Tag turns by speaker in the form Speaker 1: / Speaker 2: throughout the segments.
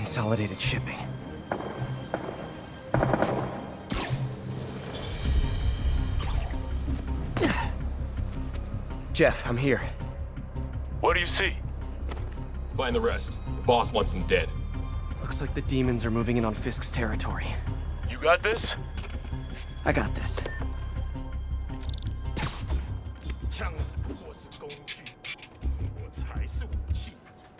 Speaker 1: Consolidated shipping. Jeff, I'm here.
Speaker 2: What do you see?
Speaker 3: Find the rest. The boss wants them dead.
Speaker 1: Looks like the demons are moving in on Fisk's territory.
Speaker 2: You got this?
Speaker 1: I got this.
Speaker 4: 枪只不过是工具，我才是武器。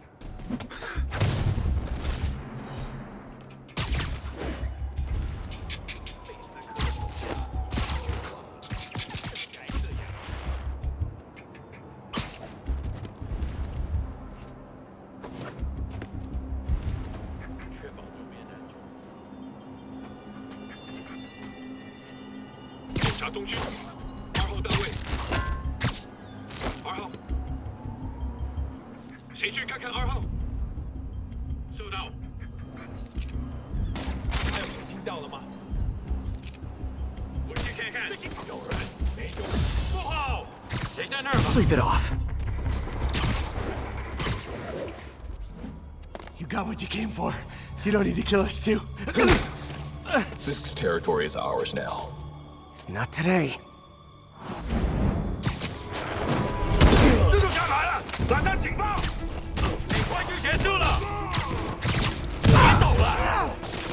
Speaker 4: 确保周边安全。检查中军，2号单位。 2号，谁去看看2号？收到。还有人听到了吗？我去看看。有人没有？4号，谁在那儿？
Speaker 1: Sleep it off.
Speaker 5: You got what you came for. You don't need to kill us too.
Speaker 3: Fisk's territory is ours now.
Speaker 1: Not today.
Speaker 4: 这就下来了，马上警报！很快就结束了。别走了！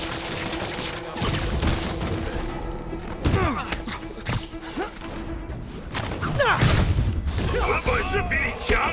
Speaker 4: 我本事比你强。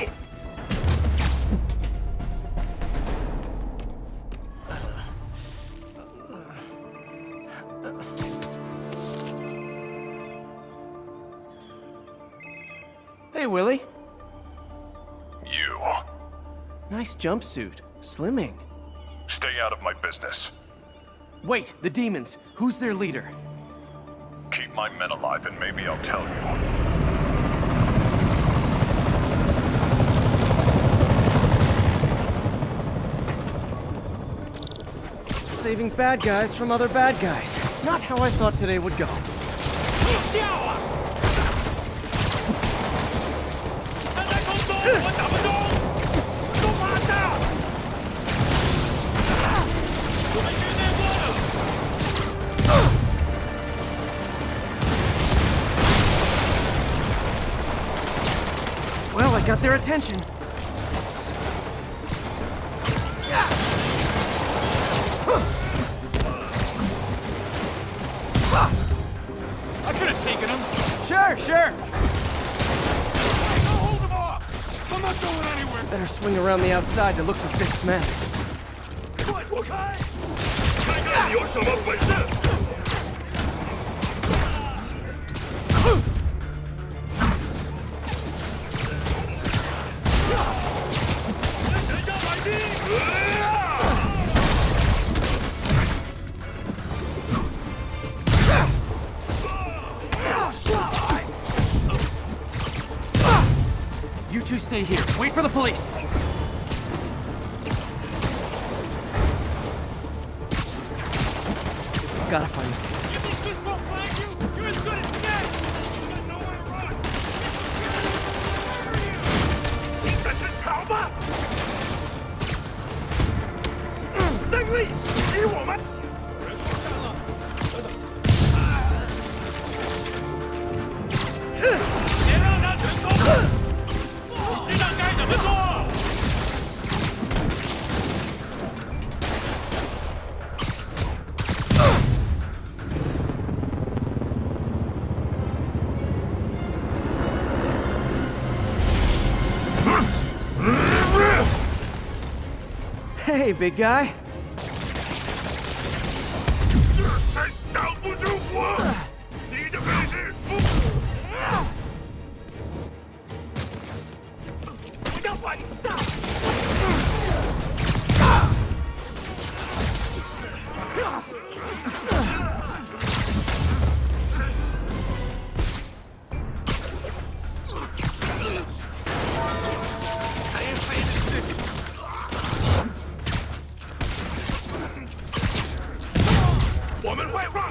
Speaker 1: Hey, Willie.
Speaker 2: You.
Speaker 1: Nice jumpsuit. Slimming.
Speaker 2: Stay out of my business.
Speaker 1: Wait, the demons. Who's their leader?
Speaker 2: Keep my men alive and maybe I'll tell you.
Speaker 1: Saving bad guys from other bad guys. Not how I thought today would go.
Speaker 4: 掉啊！他在空中，我打不中，都马上！我们训练过了。
Speaker 1: Well, I got their attention.
Speaker 4: I could have taken him.
Speaker 1: Sure, sure.
Speaker 4: Don't hold him off. I'm not going anywhere.
Speaker 1: Better swing around the outside to look for Fisk's men.
Speaker 4: 快躲开！看看你有什么本事！人家来兵！
Speaker 1: You two stay here. Wait for the police. Gotta find this.
Speaker 4: You think this won't find you? You're as good as dead! You got nowhere to run! 你这是逃吗？胜利属于我们！人受伤了，等等。别让他成功！你知道该怎么做？
Speaker 1: Hey, big guy.
Speaker 4: 还挡不住我！你的本事不要完蛋！ 我们会让。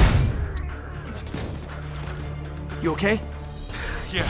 Speaker 1: You okay?
Speaker 4: Yeah.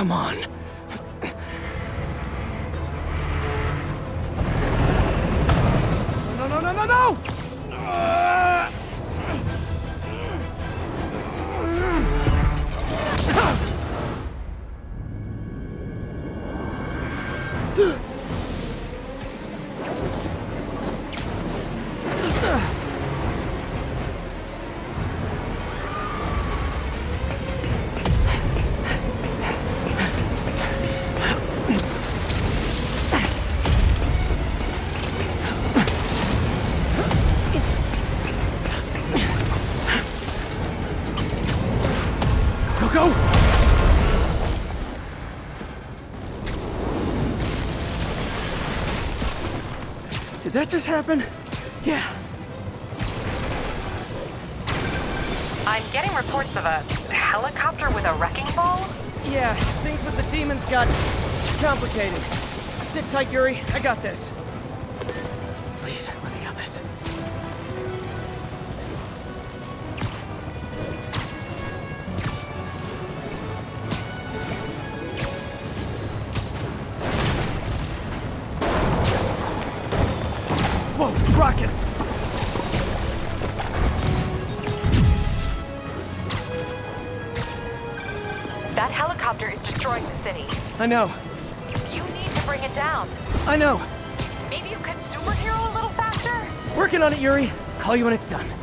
Speaker 1: Come on. No, no, no, no, no! Go! Did that just happen? Yeah.
Speaker 6: I'm getting reports of a helicopter with a wrecking ball.
Speaker 1: Yeah, things with the demons got complicated. Sit tight, Yuri. I got this. Please, let me get this. Whoa, rockets!
Speaker 6: That helicopter is destroying the city.
Speaker 1: I know.
Speaker 6: You need to bring it down.
Speaker 1: I know.
Speaker 6: Maybe you could superhero a little faster?
Speaker 1: Working on it, Yuri. Call you when it's done.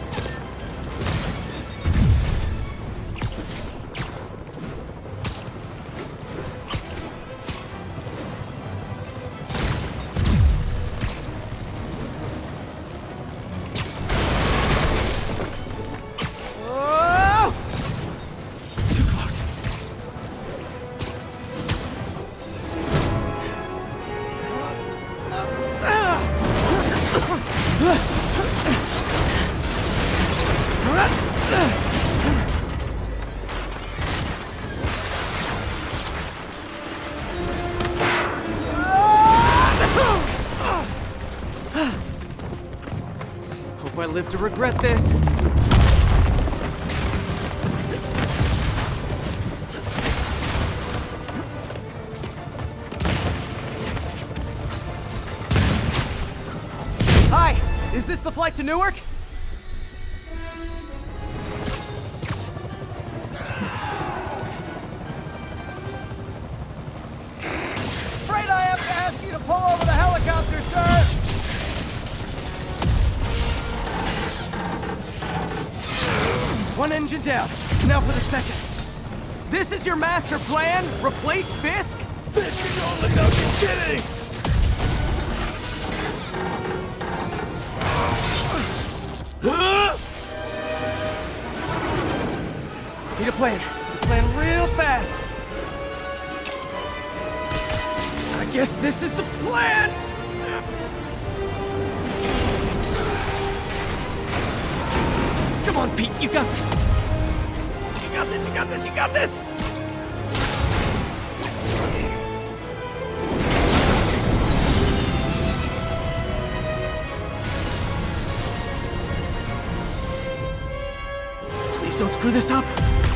Speaker 1: Hope I live to regret this. Hi, is this the flight to Newark? Afraid I have to ask you to pull over the helicopter, sir. One engine down. Now for the second. This is your master plan? Replace Fisk?
Speaker 4: Fisk is only gonna be kidding!
Speaker 1: Need a plan. Plan real fast. I guess this is the plan! Come on, Pete, you got this! You got this, you got this, you got this! Please don't screw this up!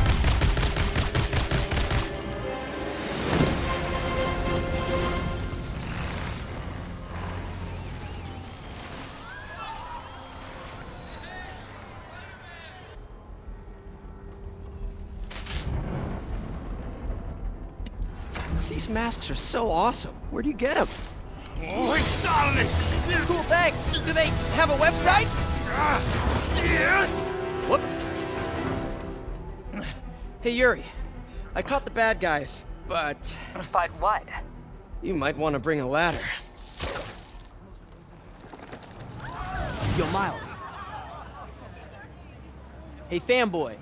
Speaker 1: These masks are so awesome. Where do you get them?
Speaker 4: Oh, excelente!
Speaker 1: Cool, thanks. Do they have a website?
Speaker 4: Yes!
Speaker 1: Whoops. Hey, Yuri. I caught the bad guys, but
Speaker 6: But what?
Speaker 1: you might want to bring a ladder.
Speaker 7: Yo, Miles. Hey, fanboy.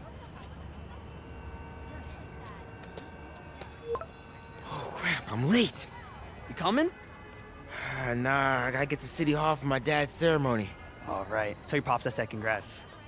Speaker 8: Oh, crap, I'm late.
Speaker 7: You coming?
Speaker 8: Nah, I gotta get to City Hall for my dad's ceremony.
Speaker 7: All right. Tell your pops I said congrats.